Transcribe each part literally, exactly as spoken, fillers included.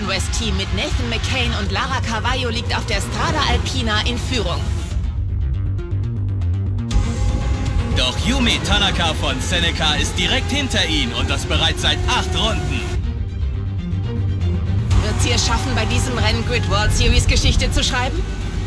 West-Team mit Nathan McCain und Lara Carvalho liegt auf der Strada Alpina in Führung. Doch Yumi Tanaka von Seneca ist direkt hinter ihnen und das bereits seit acht Runden. Wird sie es schaffen, bei diesem Rennen Grid World Series Geschichte zu schreiben?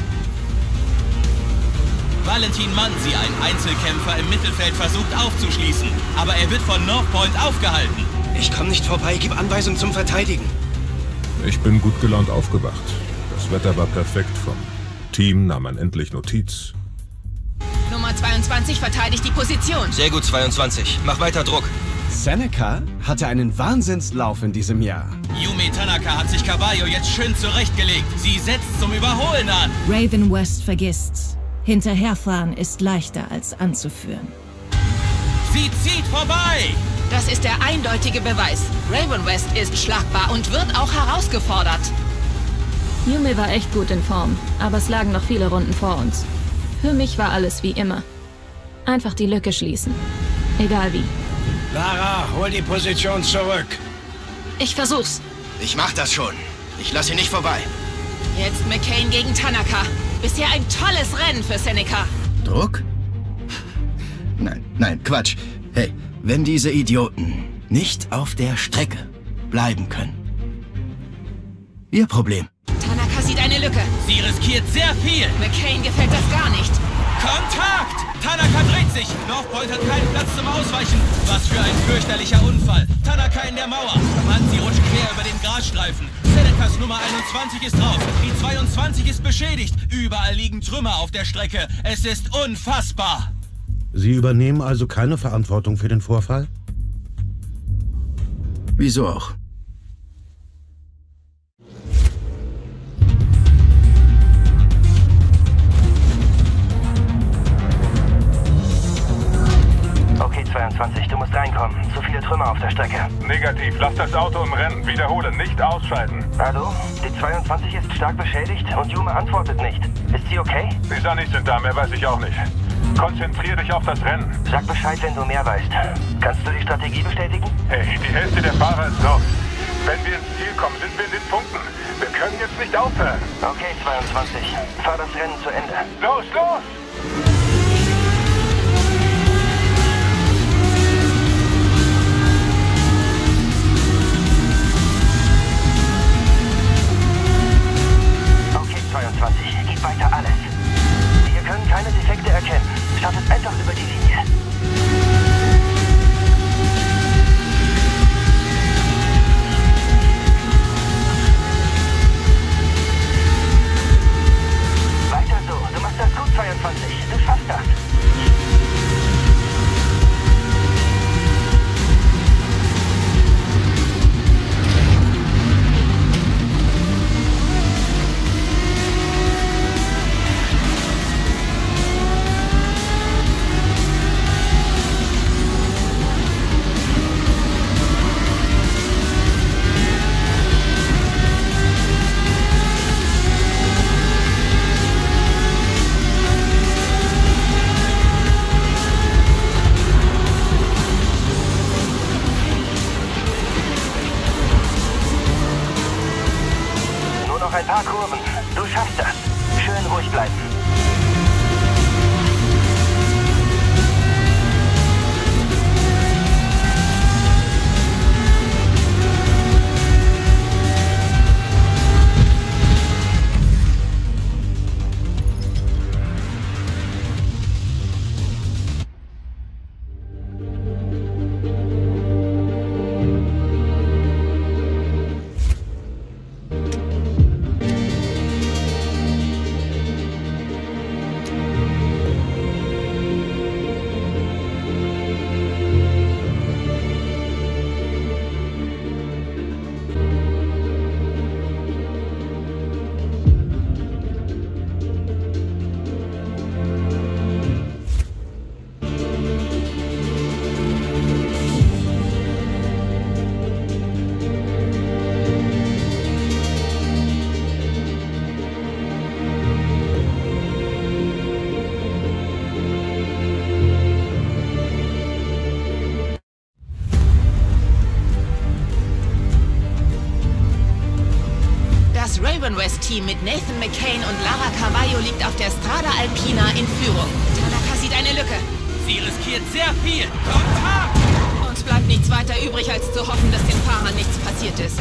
Valentin Mansi, ein Einzelkämpfer im Mittelfeld, versucht aufzuschließen, aber er wird von North Point aufgehalten. Ich komme nicht vorbei, gib Anweisung zum Verteidigen. Ich bin gut gelaunt aufgewacht. Das Wetter war perfekt. Vom Team nahm man endlich Notiz. Nummer zweiundzwanzig verteidigt die Position. Sehr gut, zweiundzwanzig. Mach weiter Druck. Seneca hatte einen Wahnsinnslauf in diesem Jahr. Yumi Tanaka hat sich Carvalho jetzt schön zurechtgelegt. Sie setzt zum Überholen an. Raven West vergisst's. Hinterherfahren ist leichter als anzuführen. Sie zieht vorbei! Das ist der eindeutige Beweis. Raven West ist schlagbar und wird auch herausgefordert. Yumi war echt gut in Form, aber es lagen noch viele Runden vor uns. Für mich war alles wie immer. Einfach die Lücke schließen. Egal wie. Lara, hol die Position zurück. Ich versuch's. Ich mach das schon. Ich lasse ihn nicht vorbei. Jetzt McCain gegen Tanaka. Bisher ein tolles Rennen für Seneca. Druck? Nein, nein, Quatsch. Hey, wenn diese Idioten nicht auf der Strecke bleiben können. Ihr Problem. Tanaka sieht eine Lücke. Sie riskiert sehr viel. McCain gefällt das gar nicht. Kontakt! Tanaka dreht sich. North Point hat keinen Platz zum Ausweichen. Was für ein fürchterlicher Unfall. Tanaka in der Mauer. Manzi rutscht quer über den Grasstreifen. Senecas Nummer einundzwanzig ist drauf. Die zweiundzwanzig ist beschädigt. Überall liegen Trümmer auf der Strecke. Es ist unfassbar. Sie übernehmen also keine Verantwortung für den Vorfall? Wieso auch? Okay, zweiundzwanzig, du musst reinkommen. Zu viele Trümmer auf der Strecke. Negativ, lass das Auto im Rennen. Wiederhole, nicht ausscheiden. Hallo? Die zweiundzwanzig ist stark beschädigt und Jume antwortet nicht. Ist sie okay? Die Sunnis sind da, mehr weiß ich auch nicht. Konzentrier dich auf das Rennen. Sag Bescheid, wenn du mehr weißt. Kannst du die Strategie bestätigen? Hey, die Hälfte der Fahrer ist raus. Wenn wir ins Ziel kommen, sind wir in den Punkten. Wir können jetzt nicht aufhören. Okay, zweiundzwanzig. Fahr das Rennen zu Ende. Los, los! Okay, zweiundzwanzig. Gib weiter alles. Wir können keine Defekte erkennen. Startet einfach über die Linie. Weiter so. Du machst das gut, zweiundzwanzig. Du schaffst das. Team mit Nathan McCain und Lara Carvalho liegt auf der Strada Alpina in Führung. Tanaka sieht eine Lücke. Sie riskiert sehr viel. Kontakt! Uns bleibt nichts weiter übrig, als zu hoffen, dass den Fahrern nichts passiert ist.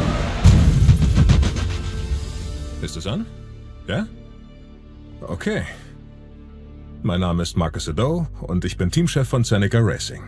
Ist es an? Ja? Okay. Mein Name ist Marcus Ado und ich bin Teamchef von Seneca Racing.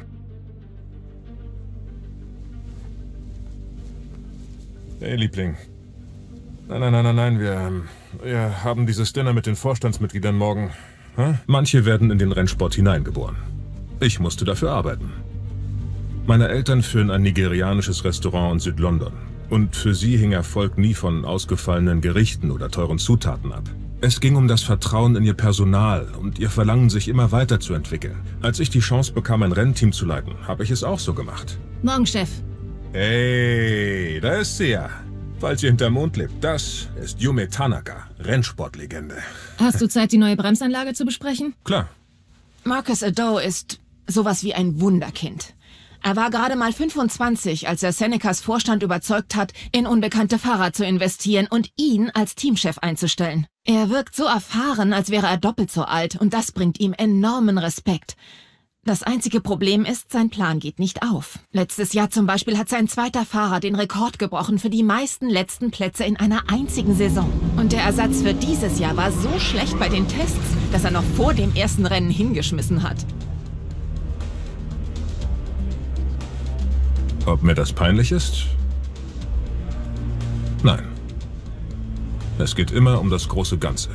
Hey, Liebling. Nein, nein, nein, nein, nein, wir, wir haben dieses Dinner mit den Vorstandsmitgliedern morgen. Hm? Manche werden in den Rennsport hineingeboren. Ich musste dafür arbeiten. Meine Eltern führen ein nigerianisches Restaurant in Südlondon. Und für sie hing Erfolg nie von ausgefallenen Gerichten oder teuren Zutaten ab. Es ging um das Vertrauen in ihr Personal und ihr Verlangen, sich immer weiterzuentwickeln. Als ich die Chance bekam, ein Rennteam zu leiten, habe ich es auch so gemacht. Morgen, Chef. Hey, da ist sie ja. Falls ihr hinterm Mond lebt, das ist Yume Tanaka, Rennsportlegende. Hast du Zeit, die neue Bremsanlage zu besprechen? Klar. Marcus Ado ist sowas wie ein Wunderkind. Er war gerade mal fünfundzwanzig, als er Senecas Vorstand überzeugt hat, in unbekannte Fahrer zu investieren und ihn als Teamchef einzustellen. Er wirkt so erfahren, als wäre er doppelt so alt, und das bringt ihm enormen Respekt. Das einzige Problem ist, sein Plan geht nicht auf. Letztes Jahr zum Beispiel hat sein zweiter Fahrer den Rekord gebrochen für die meisten letzten Plätze in einer einzigen Saison. Und der Ersatz für dieses Jahr war so schlecht bei den Tests, dass er noch vor dem ersten Rennen hingeschmissen hat. Ob mir das peinlich ist? Nein. Es geht immer um das große Ganze.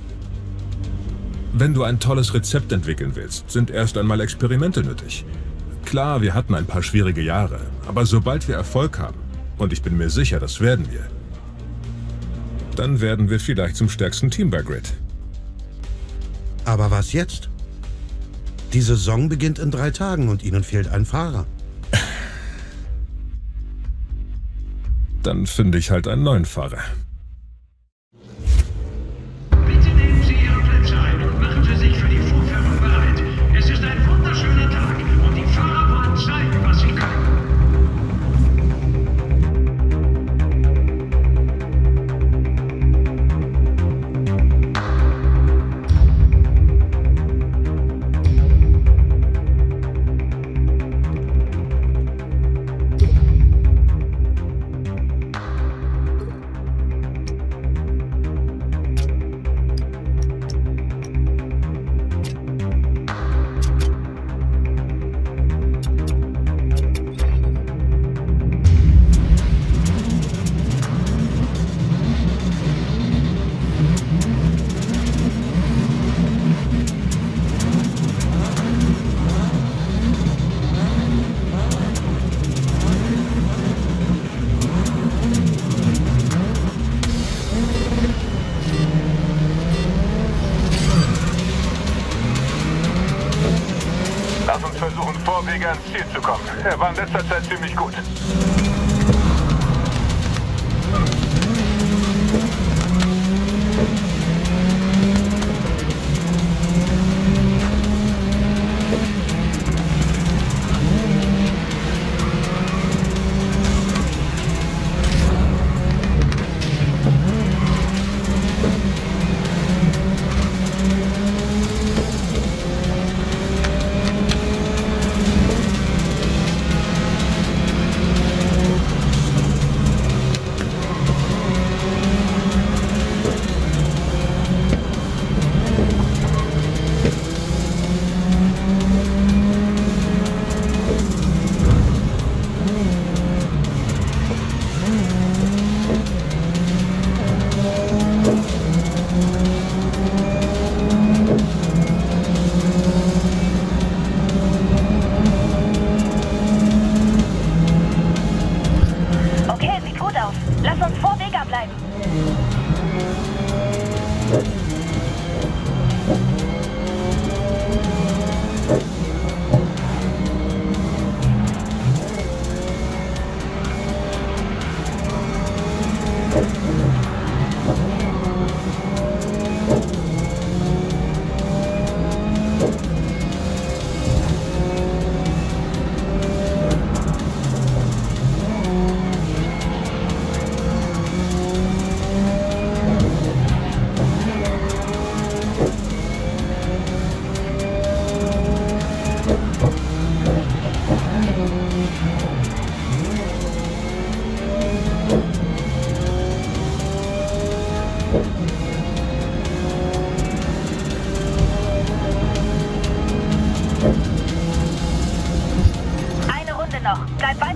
Wenn du ein tolles Rezept entwickeln willst, sind erst einmal Experimente nötig. Klar, wir hatten ein paar schwierige Jahre, aber sobald wir Erfolg haben, und ich bin mir sicher, das werden wir, dann werden wir vielleicht zum stärksten Team bei Grid. Aber was jetzt? Die Saison beginnt in drei Tagen und Ihnen fehlt ein Fahrer. Dann finde ich halt einen neuen Fahrer. Bitte nehmen Sie Ihre Plätze ein und machen Sie sich für die Vorführung bereit. Es ist ein wunderschöner Tag und die Fahrer wollen zeigen, was sie können. Lass uns versuchen, vor Wege ans Ziel zu kommen. Er war in letzter Zeit ziemlich gut.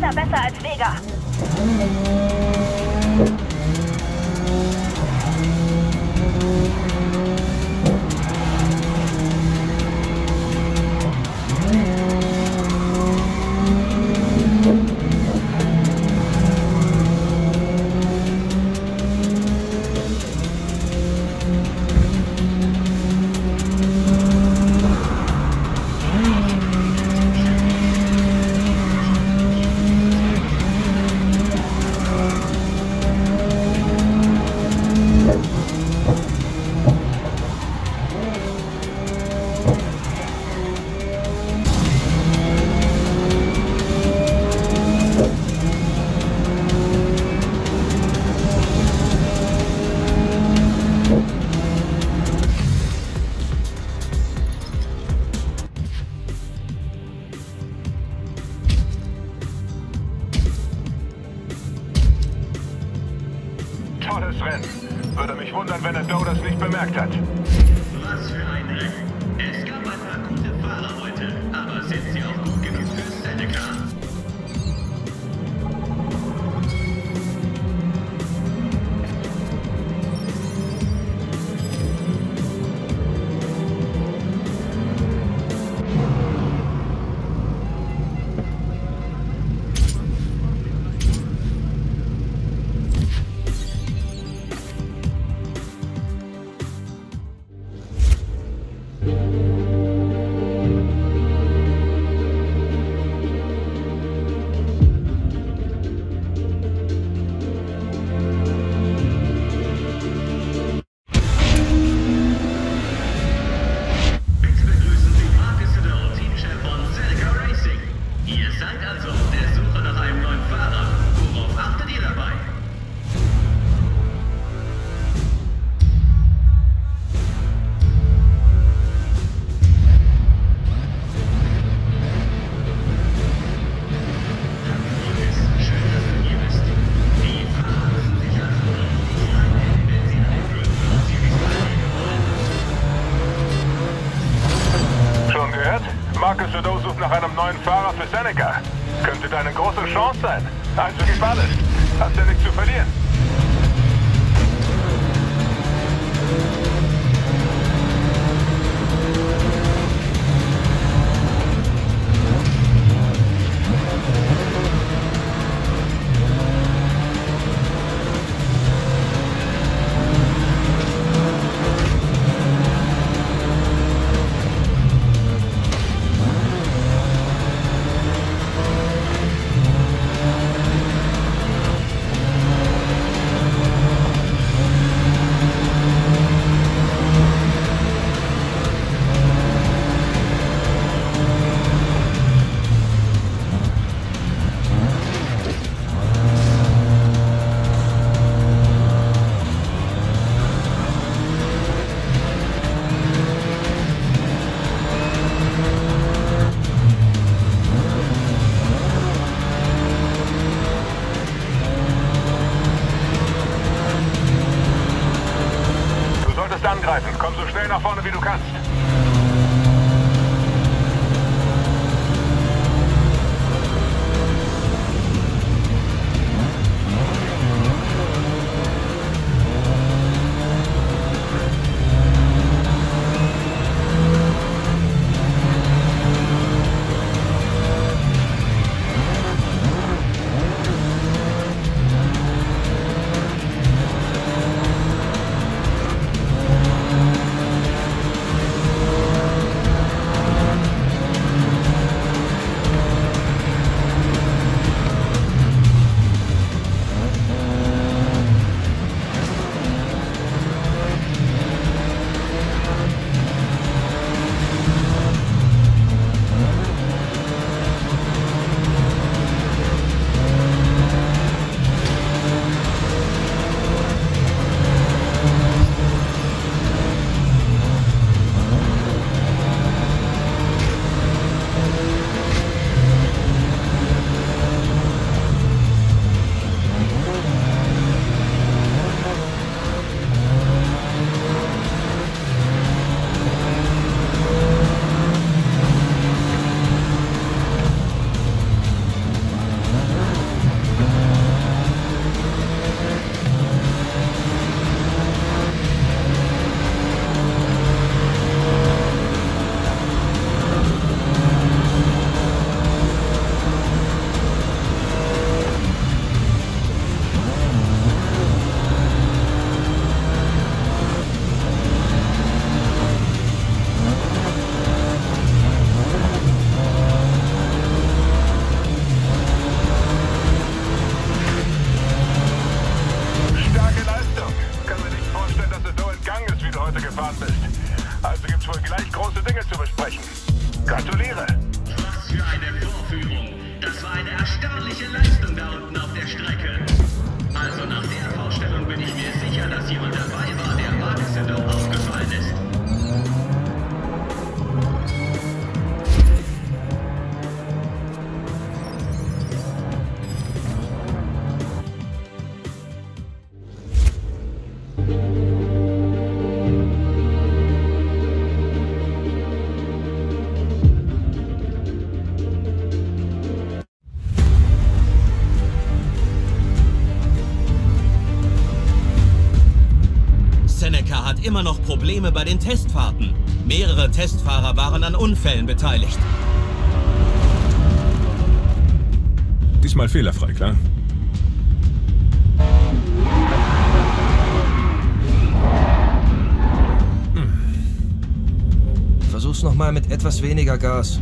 Senna besser als Vega. Tolles Rennen. Würde mich wundern, wenn der Doe das nicht bemerkt hat. Was für ein Rennen. Es gab ein paar gute Fahrer heute, aber sind sie auch gut genug für Seneca? Marcus Jadot sucht nach einem neuen Fahrer für Seneca. Könnte deine große Chance sein. Also gib alles. Hast ja nichts zu verlieren. zu besprechen. Gratuliere! Was für eine Vorführung! Das war eine erstaunliche Leistung da unten auf der Strecke. Also nach der Vorstellung bin ich mir sicher, dass jemand dabei war, der Marcus aufgefallen ist. Seneca hat immer noch Probleme bei den Testfahrten. Mehrere Testfahrer waren an Unfällen beteiligt. Diesmal fehlerfrei, klar? Hm. Versuch's nochmal mit etwas weniger Gas.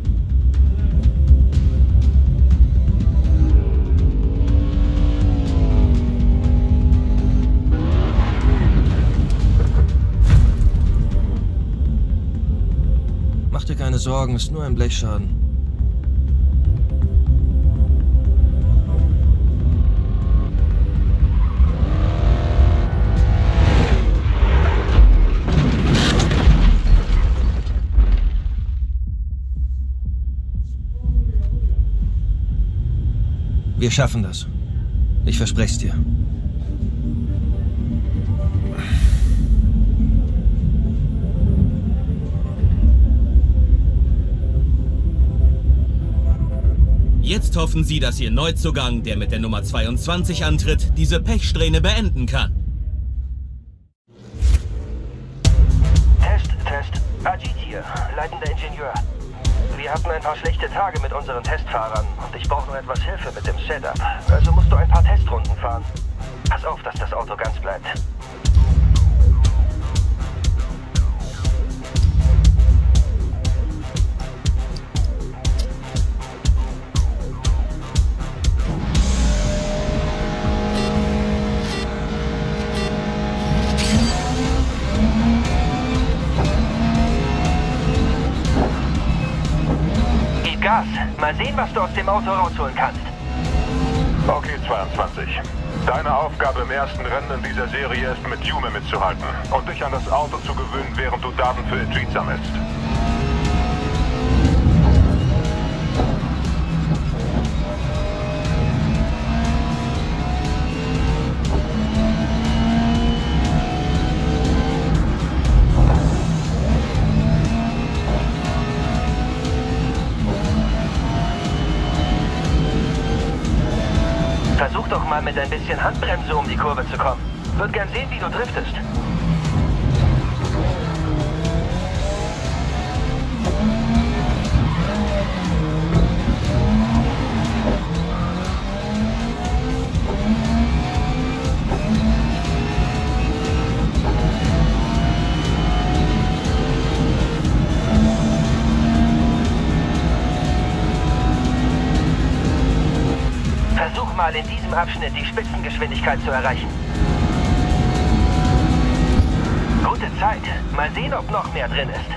Mach dir keine Sorgen, ist nur ein Blechschaden. Wir schaffen das. Ich verspreche es dir. Jetzt hoffen sie, dass ihr Neuzugang, der mit der Nummer zweiundzwanzig antritt, diese Pechsträhne beenden kann. Test, Test. Ajit hier, leitender Ingenieur. Wir hatten ein paar schlechte Tage mit unseren Testfahrern und ich brauche nur etwas Hilfe mit dem Setup. Also musst du ein paar Testrunden fahren. Pass auf, dass das Auto ganz bleibt. Gas. Mal sehen, was du aus dem Auto rausholen kannst. Okay, zweiundzwanzig. Deine Aufgabe im ersten Rennen in dieser Serie ist, mit Yume mitzuhalten und dich an das Auto zu gewöhnen, während du Daten für Ajit sammelst. Versuch doch mal mit ein bisschen Handbremse um die Kurve zu kommen. Würd gern sehen, wie du driftest. Versuch mal in diesem Abschnitt die Spitzengeschwindigkeit zu erreichen. Gute Zeit. Mal sehen, ob noch mehr drin ist.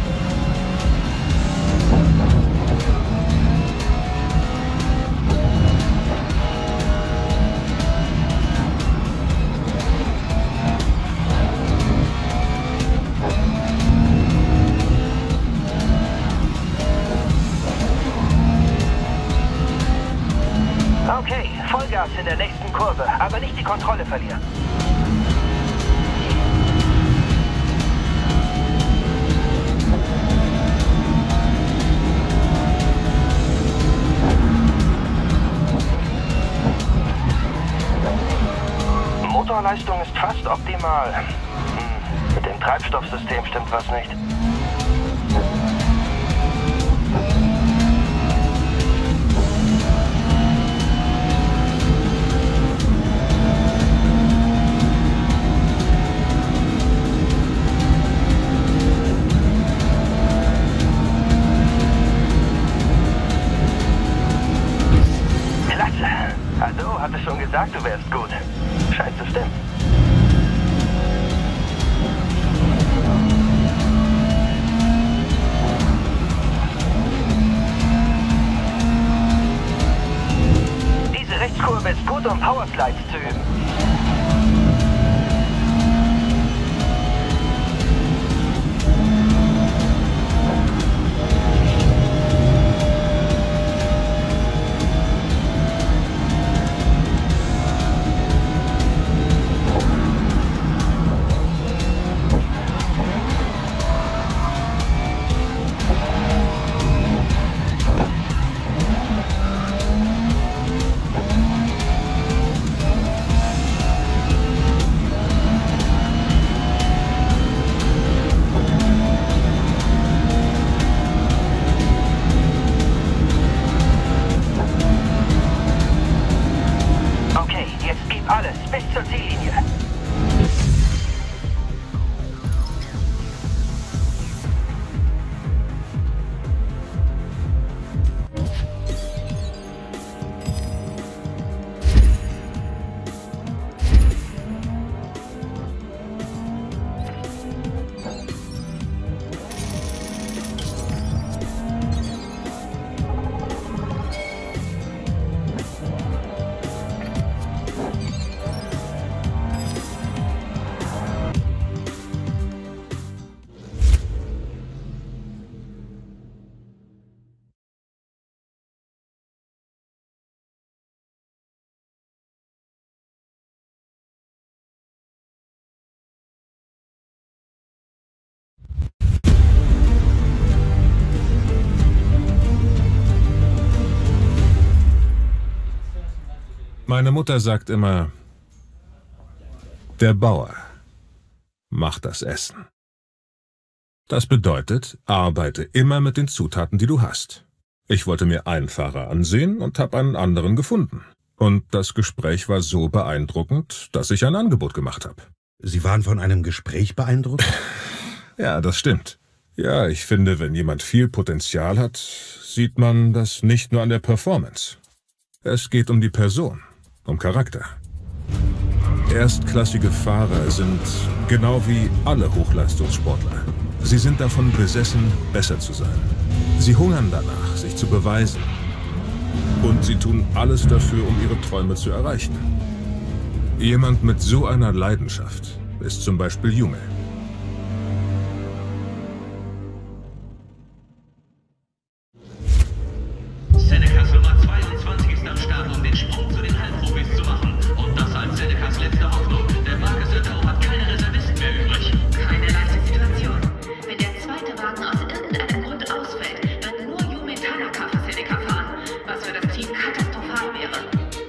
Okay, Vollgas in der nächsten Kurve, aber nicht die Kontrolle verlieren. Motorleistung ist fast optimal. Hm, mit dem Treibstoffsystem stimmt was nicht. Ado hatte schon gesagt, du wärst gut. Scheint zu stimmen. gut, um Powerslides zu üben. Meine Mutter sagt immer, der Bauer macht das Essen. Das bedeutet, arbeite immer mit den Zutaten, die du hast. Ich wollte mir einen Fahrer ansehen und habe einen anderen gefunden. Und das Gespräch war so beeindruckend, dass ich ein Angebot gemacht habe. Sie waren von einem Gespräch beeindruckt? Ja, das stimmt. Ja, ich finde, wenn jemand viel Potenzial hat, sieht man das nicht nur an der Performance. Es geht um die Person, um Charakter. Erstklassige Fahrer sind genau wie alle Hochleistungssportler. Sie sind davon besessen, besser zu sein. Sie hungern danach, sich zu beweisen. Und sie tun alles dafür, um ihre Träume zu erreichen. Jemand mit so einer Leidenschaft ist zum Beispiel Yume. Senecas Nummer zweiundzwanzig ist am Start, um den Sprung zu den Halbprofis zu machen. Und das als Senecas letzte Hoffnung. Der Marcus Edo hat keine Reservisten mehr übrig. Keine leichte Situation. Wenn der zweite Wagen aus irgendeinem Grund ausfällt, wird nur Yume Tanaka für Seneca fahren, was für das Team katastrophal wäre.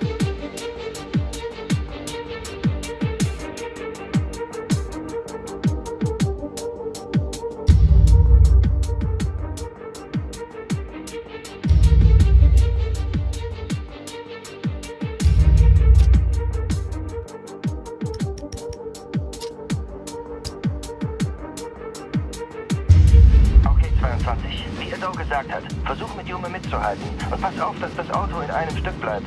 zweiundzwanzig. Wie Edo gesagt hat, versuch mit Yume mitzuhalten und pass auf, dass das Auto in einem Stück bleibt.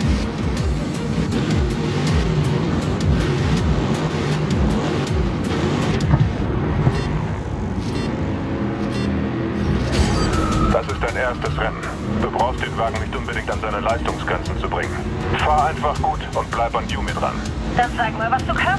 Das ist dein erstes Rennen. Du brauchst den Wagen nicht unbedingt an seine Leistungsgrenzen zu bringen. Fahr einfach gut und bleib an Yume dran. Dann zeig mal, was du kannst.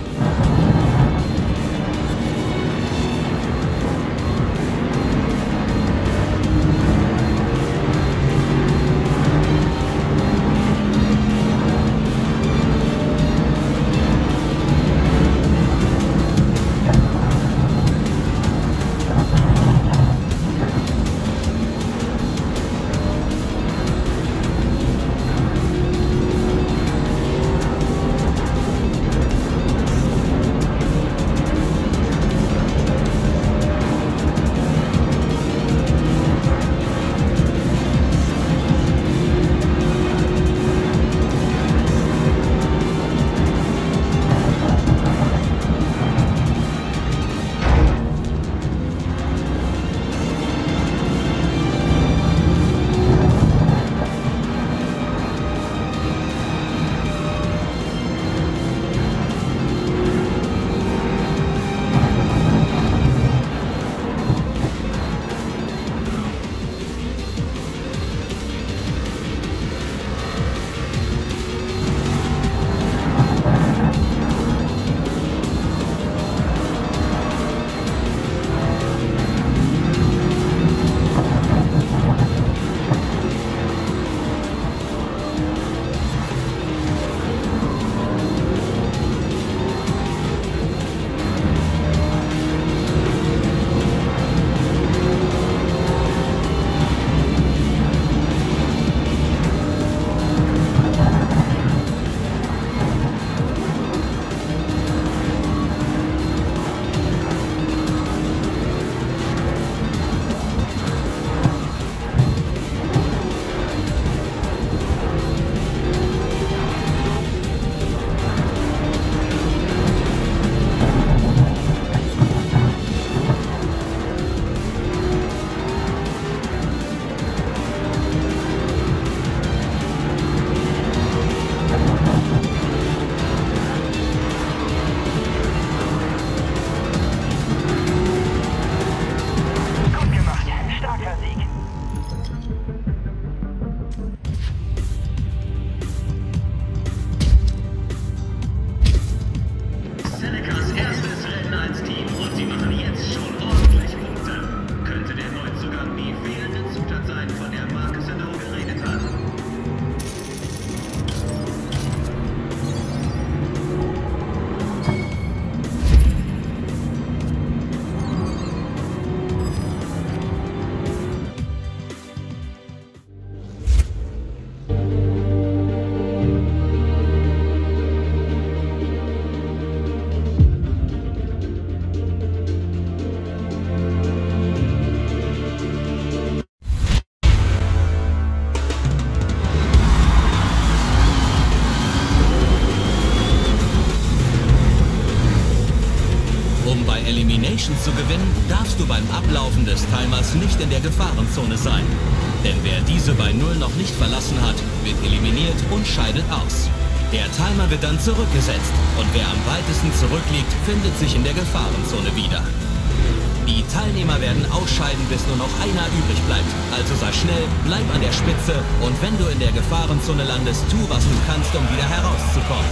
Elimination zu gewinnen, darfst du beim Ablaufen des Timers nicht in der Gefahrenzone sein. Denn wer diese bei Null noch nicht verlassen hat, wird eliminiert und scheidet aus. Der Timer wird dann zurückgesetzt und wer am weitesten zurückliegt, findet sich in der Gefahrenzone wieder. Die Teilnehmer werden ausscheiden, bis nur noch einer übrig bleibt. Also sei schnell, bleib an der Spitze und wenn du in der Gefahrenzone landest, tu, was du kannst, um wieder herauszukommen.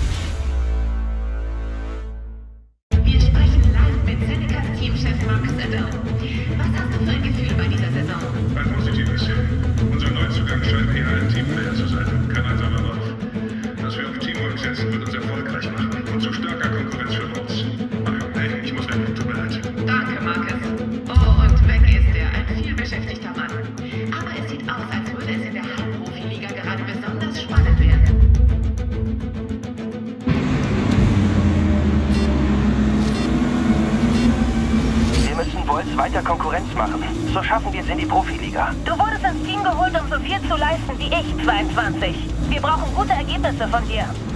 Wir sprechen live mit Senecas Teamchef Marcus Adair. Was hast du für ein Gefühl bei dieser Saison? Ein positives. Unser Neuzugang scheint eher ein Teamplayer zu sein. Kein einsamer Wolf. Dass wir auf Teamwork setzen, wird uns erfolgreich machen und zu starker Konkurrenz für uns. Hey, ich muss weg. Tut mir leid. Danke, Marcus. Oh, und weg ist er. Ein vielbeschäftigter Mann. Aber es sieht aus, als würde es in der Halbprofi-Liga gerade besonders spannend werden. Wir müssen Wolz weiter Konkurrenz machen. So schaffen wir es in die Profiliga. Du wurdest ins Team geholt, um so viel zu leisten wie ich, zweiundzwanzig. Wir brauchen gute Ergebnisse von dir.